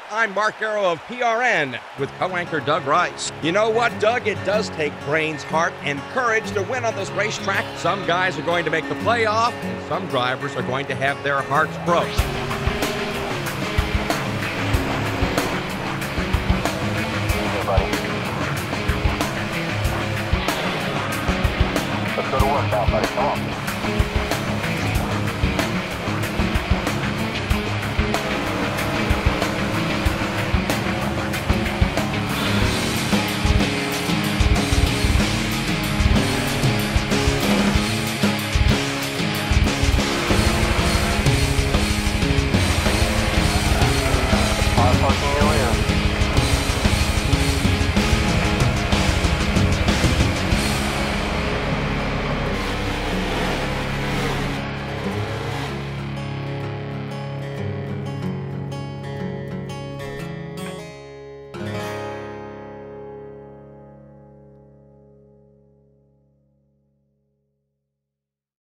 I'm Mark Arrow of PRN with co-anchor Doug Rice. You know what, Doug? It does take brains, heart, and courage to win on this racetrack. Some guys are going to make the playoff, and some drivers are going to have their hearts broke. Hey, buddy. Let's go to work now, buddy. Come on.